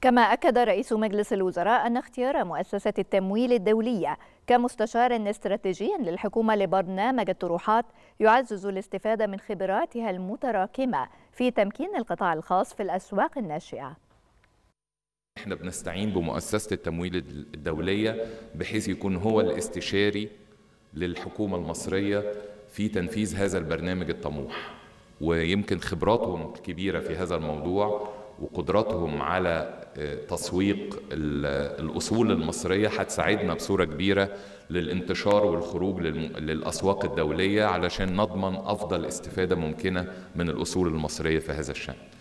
كما أكد رئيس مجلس الوزراء أن اختيار مؤسسة التمويل الدولية كمستشار استراتيجي للحكومة لبرنامج الطروحات يعزز الاستفادة من خبراتها المتراكمة في تمكين القطاع الخاص في الأسواق الناشئة. احنا بنستعين بمؤسسة التمويل الدولية بحيث يكون هو الاستشاري للحكومة المصرية في تنفيذ هذا البرنامج الطموح، ويمكن خبراتهم كبيرة في هذا الموضوع وقدراتهم على تسويق الأصول المصرية هتساعدنا بصورة كبيرة للانتشار والخروج للأسواق الدولية علشان نضمن أفضل استفادة ممكنة من الأصول المصرية في هذا الشأن.